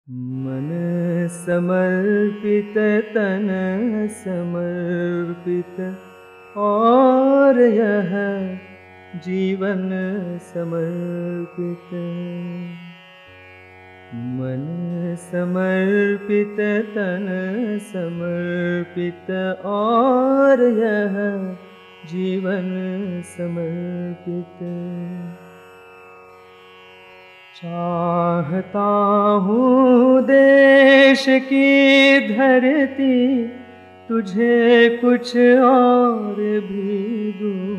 मन समर्पित तन समर्पित और यह जीवन समर्पित। मन समर्पित तन समर्पित और यह जीवन समर्पित। चाहता हूँ देश की धरती तुझे कुछ और भी दूँ।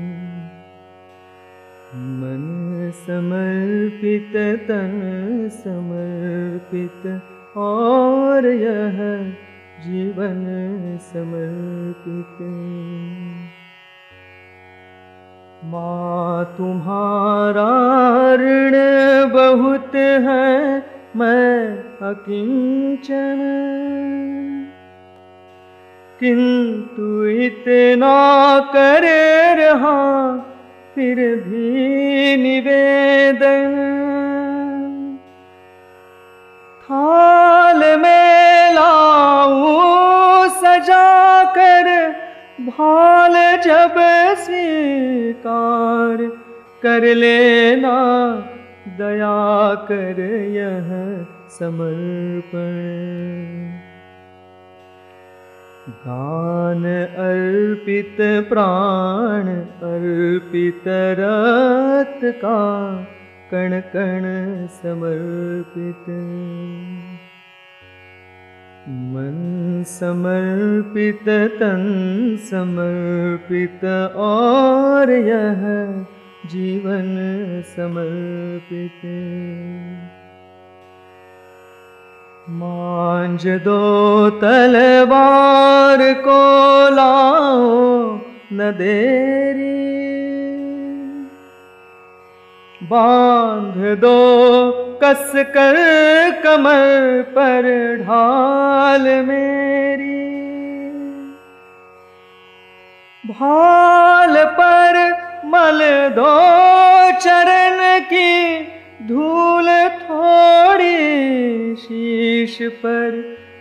मन समर्पित तन समर्पित और यह जीवन समर्पित। माँ तुम्हारा ऋण बहुत है, मैं अकिंचन, किंतु इतना कर रहा फिर भी निवेदन। थाल में लाऊं सजा कर भाल जब स्वीकार कर लेना, दया कर यह समर्पण। दान अर्पित प्राण अर्पित रक्त का कण कण समर्पित। मन समर्पित तन समर्पित और यह जीवन समर्पित। मांझ दो तलवार को लाओ न देरी, बांध दो कस कर कमर पर ढाल मेरी। भाल पर मल दो चरण की धूल थोड़ी, शीश पर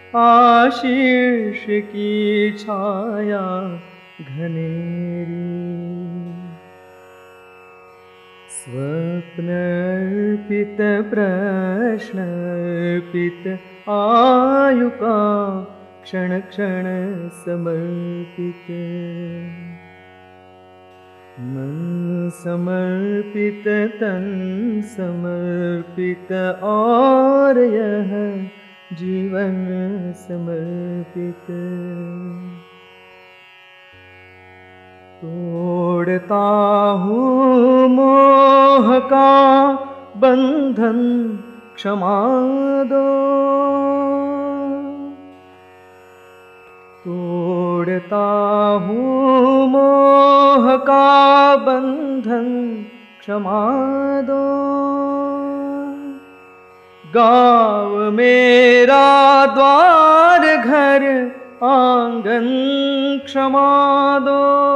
आशीष की छाया घनेरी। स्वप्न अर्पित प्रश्न अर्पित आयु का क्षण क्षण समर्पित। मन समर्पित तन समर्पित और यह जीवन समर्पित। तोड़ता हूँ मोह का बंधन क्षमा दो, तोड़ता हूँ मोह का बंधन क्षमा दो। गाँव मेरा द्वार घर आंगन क्षमा दो।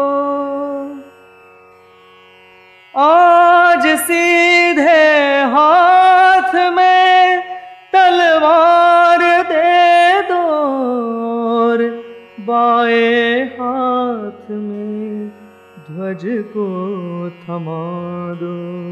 आज सीधे हाथ में तलवार दे दो और बाएं हाथ में ध्वज को थमा दो।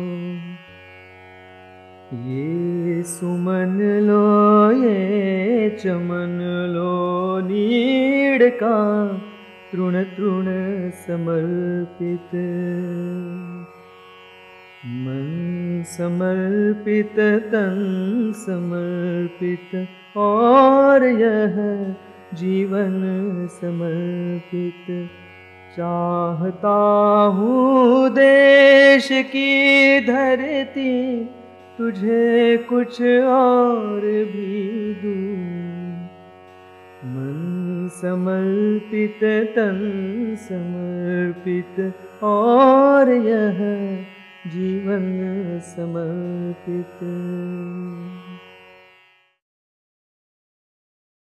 ये सुमन लो ये चमन लो नीड़ का तृण तृण समर्पित। मन समर्पित तन समर्पित और यह जीवन समर्पित। चाहता हूँ देश की धरती तुझे कुछ और भी दूँ। मन समर्पित तन समर्पित और यह जीवन समर्पित।